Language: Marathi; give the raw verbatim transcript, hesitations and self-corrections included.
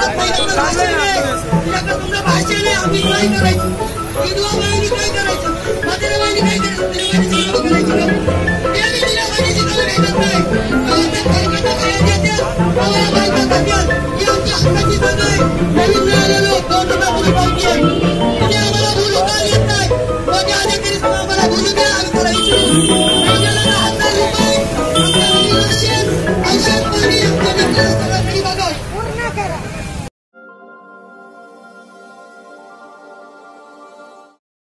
तुमचं भाषण आहे आम्ही काय करायचं विधवा बहिणी काय करायचं म्हाताऱ्या बहिणी काय करायचं करायचं तिला बहिणीची कलर येतात नाही गावाच्या कार्यकर्ता काय देतात बायका करतात ही आमच्या हक्काची